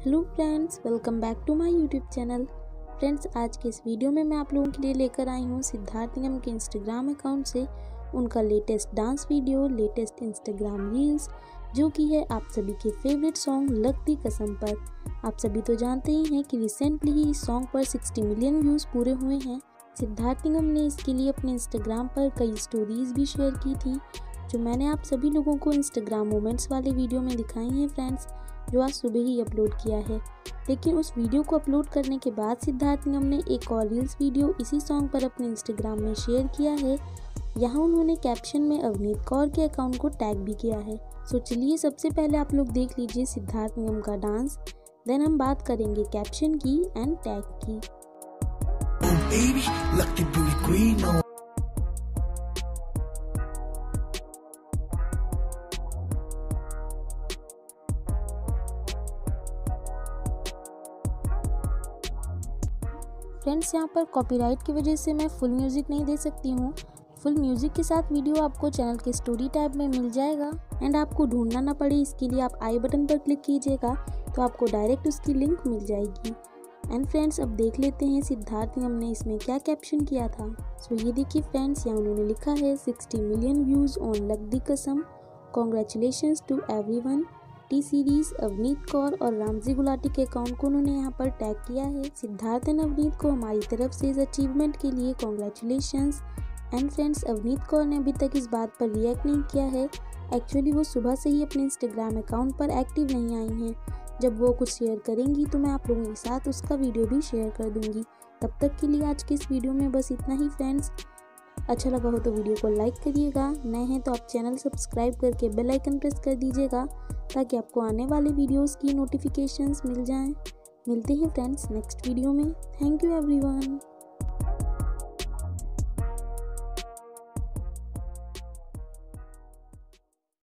Hello friends, welcome back to my YouTube channel. Friends, आज के इस वीडियो में मैं आप लोगों के लिए लेकर आई हूँ सिद्धार्थ निगम के इंस्टाग्राम अकाउंट से उनका latest dance video, latest Instagram reels, जो कि है आप सभी के फेवरेट सॉन्ग लगती कसम पर। आप सभी तो जानते ही हैं कि रिसेंटली ही इस सॉन्ग पर 60 मिलियन व्यूज़ पूरे हुए हैं। सिद्धार्थ निगम ने इसके लिए अपने इंस्टाग्राम पर कई स्टोरीज भी शेयर की थी, जो मैंने आप सभी लोगों को इंस्टाग्राम मोमेंट्स वाले वीडियो में दिखाई हैं फ्रेंड्स, जो आज सुबह ही अपलोड किया है। लेकिन उस वीडियो को अपलोड करने के बाद सिद्धार्थ निगम ने एक और रील्स वीडियो इसी सॉन्ग पर अपने इंस्टाग्राम में शेयर किया है। यहाँ उन्होंने कैप्शन में अवनीत कौर के अकाउंट को टैग भी किया है। सो चलिए सबसे पहले आप लोग देख लीजिए सिद्धार्थ निगम का डांस, देन हम बात करेंगे कैप्शन की एंड टैग की। फ्रेंड्स, यहाँ पर कॉपीराइट की वजह से मैं फुल म्यूज़िक नहीं दे सकती हूँ। फुल म्यूज़िक के साथ वीडियो आपको चैनल के स्टोरी टैब में मिल जाएगा एंड आपको ढूंढना ना पड़े, इसके लिए आप आई बटन पर क्लिक कीजिएगा तो आपको डायरेक्ट उसकी लिंक मिल जाएगी। एंड फ्रेंड्स, अब देख लेते हैं सिद्धार्थ निगम ने इसमें क्या कैप्शन किया था। सो ये देखिए फ्रेंड्स, यहाँ उन्होंने लिखा है 60 मिलियन व्यूज़ ऑन लगती कसम, congratulations to everyone. T series Avneet Kaur और रामजी गुलाटी के अकाउंट को उन्होंने यहाँ पर टैग किया है। सिद्धार्थ एंड अवनीत को हमारी तरफ से इस अचीवमेंट के लिए congratulations. And friends, Avneet Kaur ने अभी तक इस बात पर रिएक्ट नहीं किया है। एक्चुअली वो सुबह से ही अपने इंस्टाग्राम अकाउंट पर एक्टिव नहीं आई हैं। जब वो कुछ शेयर करेंगी तो मैं आप लोगों के साथ उसका वीडियो भी शेयर कर दूँगी। तब तक के लिए आज के इस वीडियो में बस इतना ही फ्रेंड्स। अच्छा लगा हो तो वीडियो को लाइक करिएगा, नए हैं तो आप चैनल सब्सक्राइब करके बेल आइकन प्रेस कर दीजिएगा ताकि आपको आने वाले वीडियोस की नोटिफिकेशंस मिल जाएं। मिलते हैं फ्रेंड्स नेक्स्ट वीडियो में। Thank you everyone.